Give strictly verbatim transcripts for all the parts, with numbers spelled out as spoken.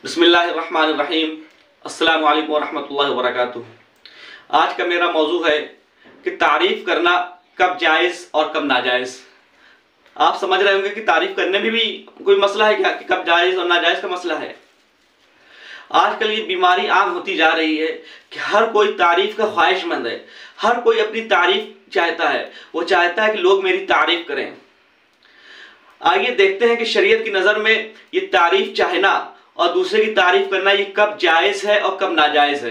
बिस्मिल्लाहिर्रहमानिर्रहीम। अस्सलामु अलैकुम वरहमतुल्लाहि वबरकातुहू। आज का मेरा मौजू है कि तारीफ़ करना कब जायज़ और कब नाजायज़। आप समझ रहे होंगे कि तारीफ़ करने में भी कोई मसला है क्या, कि कब जायज़ और नाजायज़ का मसला है। आजकल ये बीमारी आम होती जा रही है कि हर कोई तारीफ़ का ख्वाहिशमंद है, हर कोई अपनी तारीफ़ चाहता है, वो चाहता है कि लोग मेरी तारीफ़ करें। आइए देखते हैं कि शरीयत की नज़र में ये तारीफ़ चाहना और दूसरे की तारीफ करना ये कब जायज़ है और कब नाजायज़ है।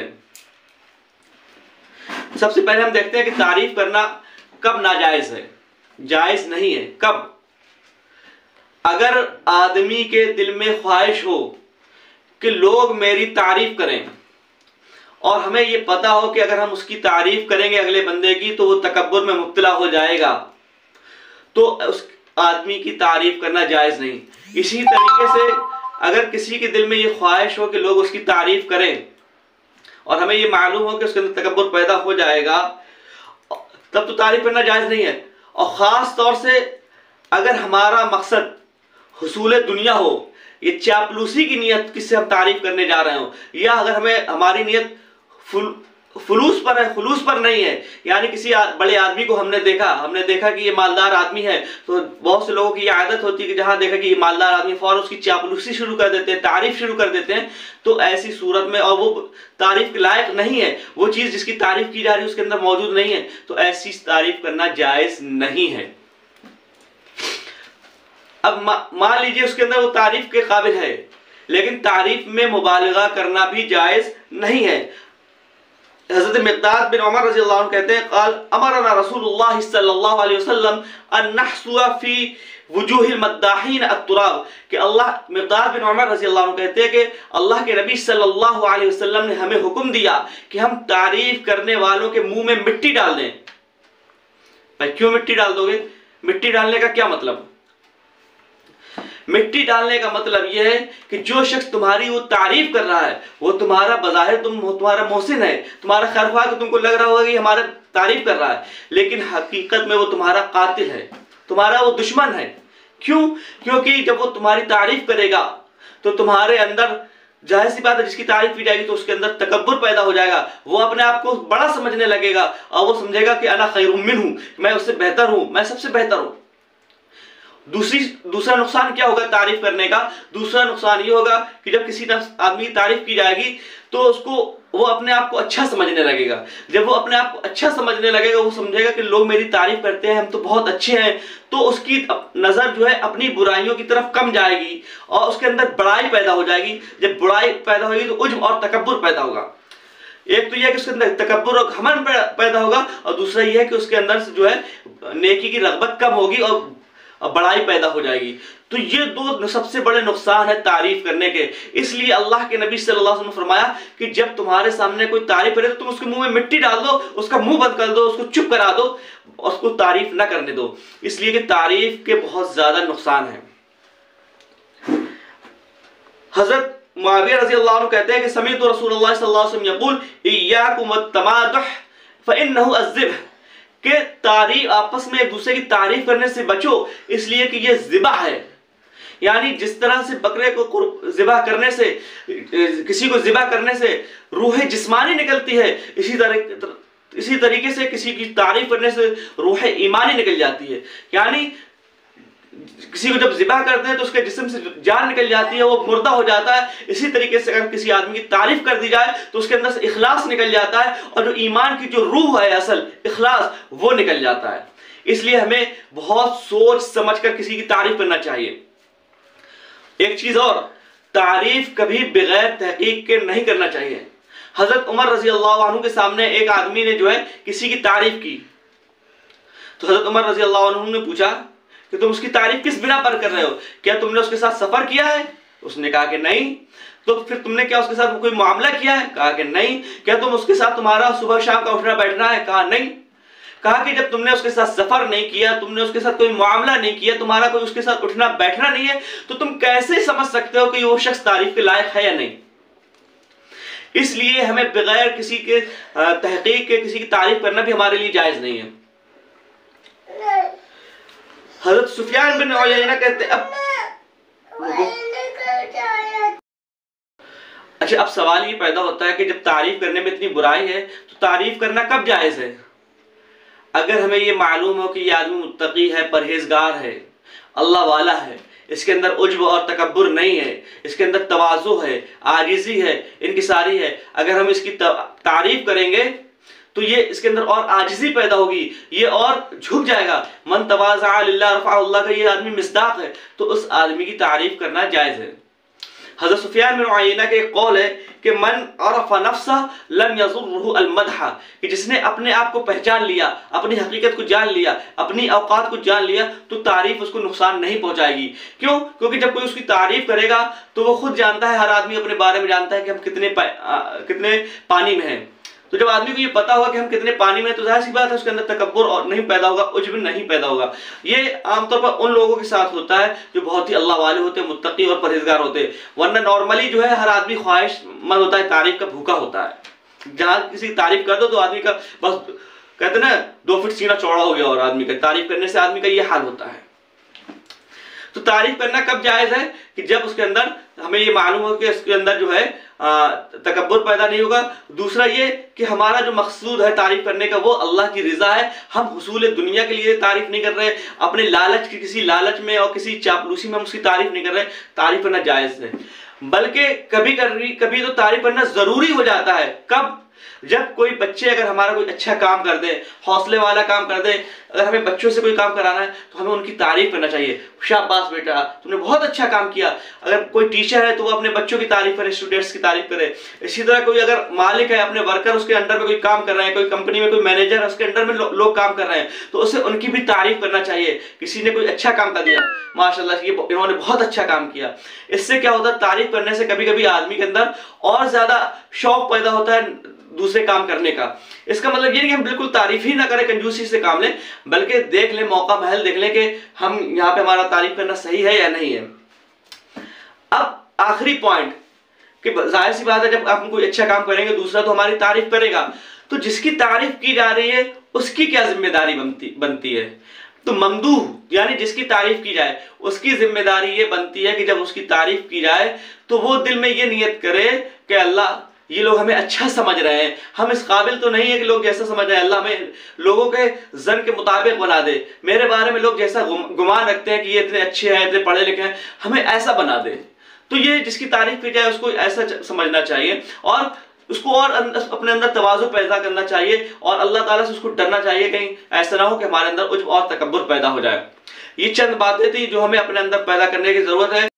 सबसे पहले हम देखते हैं कि तारीफ करना कब नाजायज़ है, जायज़ नहीं है। कब? अगर आदमी के दिल में ख्वाहिश हो कि लोग मेरी तारीफ करें और हमें ये पता हो कि अगर हम उसकी तारीफ करेंगे अगले बंदे की तो वो तकब्बुर में मुब्तला हो जाएगा, तो उस आदमी की तारीफ करना जायज़ नहीं। इसी तरीके से अगर किसी के दिल में ये ख्वाहिश हो कि लोग उसकी तारीफ करें और हमें ये मालूम हो कि उसके अंदर तकब्बुर पैदा हो जाएगा, तब तो तारीफ करना जायज़ नहीं है। और ख़ास तौर से अगर हमारा मकसद हुसूल दुनिया हो, ये चापलूसी की नियत किससे हम तारीफ करने जा रहे हो, या अगर हमें हमारी नियत फुल फुलूस पर है, खुलूस पर नहीं है, यानी किसी आ, बड़े आदमी को हमने देखा हमने देखा कि ये मालदार आदमी है, तो बहुत से लोगों की ये आदत होती है कि जहां देखा कि ये मालदार आदमी फौरन उसकी चापलूसी शुरू कर देते हैं, तारीफ शुरू कर देते हैं। तो ऐसी सूरत में, और वो तारीफ के लायक नहीं है, वो चीज़ जिसकी तारीफ की जा रही है उसके अंदर मौजूद नहीं है, तो ऐसी तारीफ करना जायज़ नहीं है। अब मान लीजिए उसके अंदर वो तारीफ के काबिल है, लेकिन तारीफ में मुबालगा करना भी जायज़ नहीं है। हज़रत मिक़दाद बिन उमर रज़ी अल्लाह अन्हु कहते हैं, क़ाल अमरना रसूलुल्लाह सल्लल्लाहु अलैहि वसल्लम अन नहसुआ फी वुजूहिल मद्दाहीन अत-तुराब, कि अल्लाह मिक़दाद बिन उमर रज़ी अल्लाह अन्हु कहते हैं कि अल्लाह के नबी सल्लल्लाहु अलैहि वसल्लम ने हमें हुक्म दिया कि हम तारीफ करने वालों के मुंह में मिट्टी डाल दें। भाई क्यों मिट्टी डाल दोगे? मिट्टी डालने का क्या मतलब? मिट्टी डालने का मतलब यह है कि जो शख्स तुम्हारी वो तारीफ कर रहा है, वो तुम्हारा बज़ाहिर तुम तुम्हारा मोहसिन है, तुम्हारा खैरख्वाह, कि तुमको लग रहा होगा कि हमारा तारीफ कर रहा है, लेकिन हकीकत में वो तुम्हारा कातिल है, तुम्हारा वो दुश्मन है। क्यों? क्योंकि जब वो तुम्हारी तारीफ करेगा तो तुम्हारे अंदर, जाहिर सी बात है, जिसकी तारीफ की जाएगी तो उसके अंदर तकब्बुर पैदा हो जाएगा, वो अपने आप को बड़ा समझने लगेगा और वो समझेगा कि अना खैरुम मिन्हु, मैं उससे बेहतर हूं, मैं सबसे बेहतर हूं। दूसरी दूसरा नुकसान क्या होगा तारीफ करने का? दूसरा नुकसान ये होगा कि जब किसी आदमी की तारीफ की जाएगी तो उसको वो अपने आप को अच्छा समझने लगेगा। जब वो अपने आप को अच्छा समझने लगेगा, वो समझेगा कि लोग मेरी तारीफ करते हैं, हम तो बहुत अच्छे हैं, तो उसकी नज़र जो है अपनी बुराइयों की तरफ कम जाएगी और उसके अंदर बड़ाई पैदा हो जाएगी। जब बुराई पैदा होगी तो उज्ब और तकब्बुर पैदा होगा। एक तो यह है कि उसके अंदर तकब्बुर और घमंड पैदा होगा, और दूसरा यह है कि उसके अंदर से जो है नेकी की रग़बत कम होगी और बड़ाई पैदा हो जाएगी। तो ये दो सबसे बड़े नुकसान है तारीफ करने के। इसलिए अल्लाह के नबी सल्लल्लाहु अलैहि वसल्लम ने फरमाया कि जब तुम्हारे सामने कोई तारीफ करे तो तुम उसके मुंह में मिट्टी डाल दो, उसका मुंह बंद कर दो, उसको चुप करा दो, उसको तारीफ ना करने दो, इसलिए कि तारीफ के बहुत ज्यादा नुकसान है। हजरत मुआविया रज़ी अल्लाह अन्हु कहते हैं कि समीअतु रसूलुल्लाह सल्लल्लाहु अलैहि वसल्लम यक़ूल इय्याकुम वत-तमादुह फ़इन्नहु अज़्ज़िब्ह, के तारीफ, आपस में एक दूसरे की तारीफ करने से बचो, इसलिए कि ये ज़िबा है। यानी जिस तरह से बकरे को ज़िबा करने से, किसी को ज़िबा करने से रूह जिस्मानी निकलती है, इसी तरह इसी तरीके से किसी की तारीफ करने से रूह ईमानी निकल जाती है। यानी किसी को जब ज़िबा करते हैं तो उसके जिस्म से जान निकल जाती है, वो मुर्दा हो जाता है। इसी तरीके से अगर किसी आदमी की तारीफ कर दी जाए तो उसके अंदर से इखलास निकल जाता है, और जो ईमान की जो रूह है, असल इखलास, वो निकल जाता है। इसलिए हमें बहुत सोच समझ कर किसी की तारीफ करना चाहिए। एक चीज और, तारीफ कभी बगैर तहकीक के नहीं करना चाहिए। हजरत उमर रजी अल्लाह अन्हु के सामने एक आदमी ने जो है किसी की तारीफ की, तो हजरत उमर रजी अल्लाह अन्हु ने पूछा कि तुम उसकी तारीफ किस बिना पर कर रहे हो? क्या तुमने उसके साथ सफर किया है? उसने कहा कि नहीं। तो फिर तुमने क्या उसके साथ कोई मामला किया है? कहा कि नहीं। क्या तुम उसके साथ, तुम्हारा सुबह शाम का उठना बैठना है? कहा नहीं। कहा कि जब तुमने उसके साथ सफर नहीं किया, तुमने उसके साथ कोई मामला नहीं किया, तुम्हारा कोई उसके साथ उठना बैठना नहीं है, तो तुम कैसे समझ सकते हो कि वो शख्स तारीफ के लायक है या नहीं? इसलिए हमें बगैर किसी के तहकीक के किसी की तारीफ करना भी हमारे लिए जायज नहीं है। हजरत सुफियान बिन उयैना कहते अब अच्छा, अब सवाल ये पैदा होता है कि जब तारीफ करने में इतनी बुराई है तो तारीफ करना कब जायज़ है? अगर हमें ये मालूम हो कि ये आदमी मुत्तकी है, परहेजगार है, अल्लाह वाला है, इसके अंदर उज्ब और तकब्बुर नहीं है, इसके अंदर तवाज़ु है, आजिज़ी है, इनकिसारी है, अगर हम इसकी तारीफ करेंगे तो ये इसके अंदर और आजिज़ी पैदा होगी, ये और झुक जाएगा। मन तवाज़ा लिल्लाह रफ़अहु अल्लाह का ये आदमी मिस्दाक है, तो उस आदमी की तारीफ करना जायज़ है। हज़रत सुफियान बिन उयैना के एक कौल है कि मन अरफ़ नफ़्सह लम यज़ुर्रहु अल-मदह, कि जिसने अपने आप को पहचान लिया, अपनी हकीकत को जान लिया, अपनी औकात को जान लिया, तो तारीफ उसको नुकसान नहीं पहुंचाएगी। क्यों? क्योंकि जब कोई उसकी तारीफ करेगा तो वो खुद जानता है, हर आदमी अपने बारे में जानता है कि हम कितने पा, आ, कितने पानी में हैं। तो जब आदमी को ये पता होगा कि हम कितने पानी में, तो जाहिर सी बात है उसके अंदर तकब्बुर और नहीं पैदा होगा, उज्ब नहीं पैदा होगा। ये आमतौर पर उन लोगों के साथ होता है जो बहुत ही अल्लाह वाले होते हैं, मुत्तकी और परहेजगार होते हैं। वरना नॉर्मली जो है हर आदमी ख्वाहिशमंद होता है, तारीफ का भूखा होता है। जहाँ किसी की तारीफ कर दो तो आदमी का बस कहते ना दो फीट सीना चौड़ा हो गया, और आदमी का तारीफ करने से आदमी का ये हाल होता है। तो तारीफ करना कब जायज़ है? कि जब उसके अंदर हमें ये मालूम हो कि इसके अंदर जो है तकब्बुर पैदा नहीं होगा। दूसरा ये कि हमारा जो मकसूद है तारीफ करने का वो अल्लाह की रज़ा है, हम हुसूल दुनिया के लिए तारीफ नहीं कर रहे, अपने लालच की किसी लालच में और किसी चापलूसी में हम उसकी तारीफ नहीं कर रहे। तारीफ करना जायज़ है, बल्कि कभी कभी कभी तो तारीफ करना ज़रूरी हो जाता है। कब? जब कोई बच्चे अगर हमारा कोई अच्छा काम कर दे, हौसले वाला काम कर दे, अगर हमें बच्चों से कोई काम कराना है तो हमें उनकी तारीफ करना चाहिए, शाबाश बेटा तुमने बहुत अच्छा काम किया। अगर कोई टीचर है तो वो अपने बच्चों की तारीफ करे, स्टूडेंट्स की तारीफ करे। इसी तरह कोई अगर मालिक है, अपने वर्कर उसके अंडर में कोई काम कर रहे हैं, कोई कंपनी में कोई मैनेजर है उसके अंडर में लो, लोग काम कर रहे हैं, तो उसे उनकी भी तारीफ करना चाहिए। किसी ने कोई अच्छा काम कर दिया, माशाल्लाह ये इन्होंने बहुत अच्छा काम किया। इससे क्या होता है, तारीफ करने से कभी कभी आदमी के अंदर और ज्यादा शौक पैदा होता है दूसरे काम करने का। इसका मतलब ये नहीं कि हम बिल्कुल तारीफ ही ना करें, कंजूसी से काम लें, बल्कि देख लें, मौका महल देख लें कि हम यहाँ पे हमारा तारीफ करना सही है या नहीं है। अब आखिरी पॉइंट कि जाहिर सी बात है जब हम कोई अच्छा काम करेंगे दूसरा तो हमारी तारीफ करेगा, तो जिसकी तारीफ की जा रही है उसकी क्या जिम्मेदारी बनती बनती है? तो ममदूह यानी जिसकी तारीफ की जाए उसकी जिम्मेदारी ये बनती है कि जब उसकी तारीफ की जाए तो वो दिल में ये नियत करे कि अल्लाह ये लोग हमें अच्छा समझ रहे हैं, हम इस काबिल तो नहीं है कि लोग जैसा समझ रहे हैं, अल्लाह हमें लोगों के जन के मुताबिक बना दे, मेरे बारे में लोग जैसा गुमान रखते हैं कि ये इतने अच्छे हैं, इतने पढ़े लिखे हैं, हमें ऐसा बना दे। तो ये जिसकी तारीफ की जाए उसको ऐसा समझना चाहिए और उसको और अपने अंदर तवाज़ु पैदा करना चाहिए और अल्लाह ताला से उसको डरना चाहिए कहीं ऐसा ना हो कि हमारे अंदर उज्ब और तकब्बुर पैदा हो जाए। ये चंद बातें थी जो हमें अपने अंदर पैदा करने की जरूरत है।